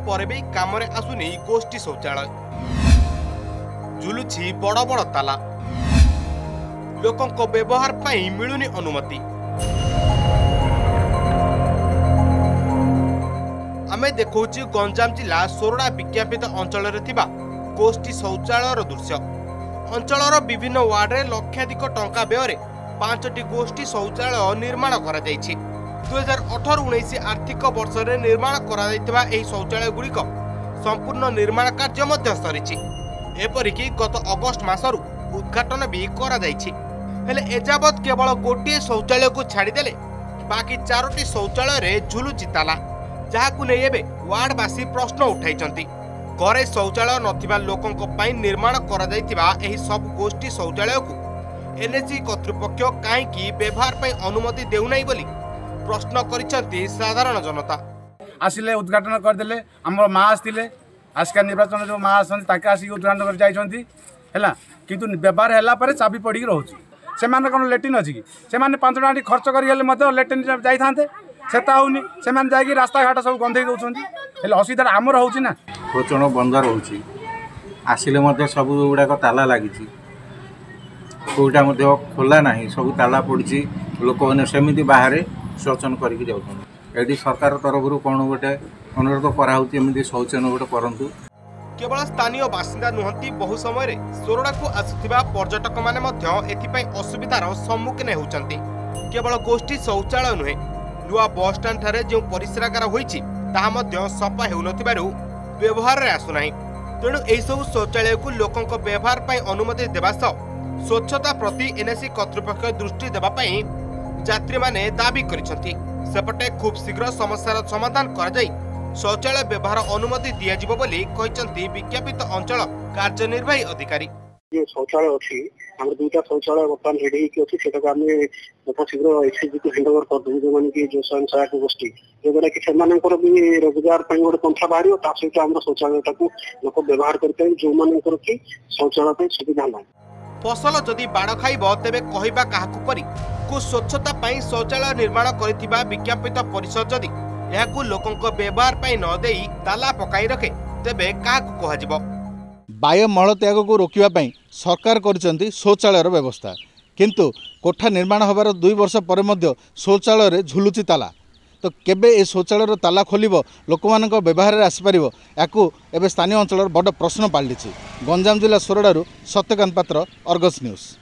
पर भी काम आसुनी गोष्ठी शौचालय झुलुछि बड़ बड़ ताला लोकों व्यवहार पाई मिलुनी अनुमति। आमे देखौछि गंजाम जिला सोरडा विज्ञापित अंचल गोष्ठी शौचालय दृश्य। अंचलर विभिन्न वार्ड में लक्षाधिक टंका व्यय 5टी गोष्ठी शौचालय निर्माण करा जायछि। 2018-19 आर्थिक वर्ष में निर्माण करा जायतिबा एही शौचालय गुड़िक संपूर्ण निर्माण कार्य मध्य सरिछि। एपरिकी गत अगस्त मासरू उद्घाटन भी करा जायछि। हेले एजाबत केवल गोटे शौचालय को छाड़ीदेले बाकी 4टी शौचालय रे झुलुछि ताला, जहाकु नै एबे वार्डवासी प्रश्न उठाइछन्ति। घरे शौचालय नथिबा लोकंक पई निर्माण करा जायतिबा एही सब गोष्ठी शौचालय को एनएसी कर्तृपक्ष काहेकि व्यवहार पई अनुमति देउ नै बोली प्रश्न करिसन्ति साधारण जनता। आसिले उद्घाटन करदेले हमर मां आस्तिले आजका निर्वाचन जो मां आसन ताके आसी उद्घाटन कर जाइछन्ति हैला, किंतु व्यवहार हैला परे चाबी पड़ी रहउछि। सेमाने कोन लेटिन अछि कि सेमाने 5 टाटी खर्च करि गेले मते लेटिन जाई थांते सेता होउनी, सेमाने जाई रास्ता घाट सब गंधेई दउछन्ति। हेले असुविधा आमर होउछि ना, शौचालय बंद रहउछि। आसिले मते सब गुडा को ताला लागिछि, कोइटा मते खोला नाही, सब ताला पड़छि। लोक माने सेमिति बाहरे शौचन करिकि जाउछन्ति। एडी सरकार तरफरु कोन गोटे अनुरोध करा होउछि एमिति शौचन गोटे करंतु। केवल स्थानीय बासिंदा नुहंती, बहु समय रे सोरडा को आसुथिबा पर्यटक माने मध्य एथिपई असुविधार सम्मुखीन होउछन्ति। केवल गोष्ठी शौचालय नुहे, नुआ बस स्टैंड ठारे जो परिश्रागार होईछि ताहा मध्य सफा हेउनथिबारु व्यवहार रे आसुनाही। तेणु एही सब शौचालय को लोकंक व्यवहार पई अनुमति देबा सह स्वच्छता प्रति एनएसी कर्तृपक्ष दृष्टि देबा पई यात्री माने दाबी करिसन्ति। सेपटे खूब शीघ्र समस्यार समाधान करा जाई शौचालय व्यवहार अनुमति दिया जिवो बोली कहिसन्ति विज्ञापित अंचल कार्यनिर्वाही अधिकारी। जो शौचालय अच्छी आम 2टा शौचालय बर्तमान रेडी अच्छी से बहुत शीघ्र एसएचजी को हैंडओवर कर दूँ, जो मैंने कि जो स्वयं सहायक गोष्ठी जोटा कि से भी रोजगार गोटे पंथा बाहर सहित आम शौचालय लोक व्यवहार करते जो मानकर कि शौचालय सुविधा ना। फसल जदि बाड़ खाइब तेबे कहिबा काहाकु परी को स्वच्छता पाई शौचालय निर्माण करिथिबा विज्ञापित परिषद जदि याकु लोकंक व्यवहार पाई न देई ताला पकाई रखे तेबे काहाकु कहजिबो। बाह्य मल त्याग को रोकिबा पाई सरकार करिसंती शौचालयर व्यवस्था, किंतु कोठा निर्माण होबार 2 वर्ष पर मध्य शौचालय रे झुलुची ताला। तो केबे ए शौचालयर ताला खोलिबो, लोकमानक व्यवहार रे आसी परिबो, याकु एबे स्थानीय अंचलर बड़ प्रश्न पालटिछि। गंजाम जिला सोरडारू सत्यकांत पात्र, अर्गस न्यूज।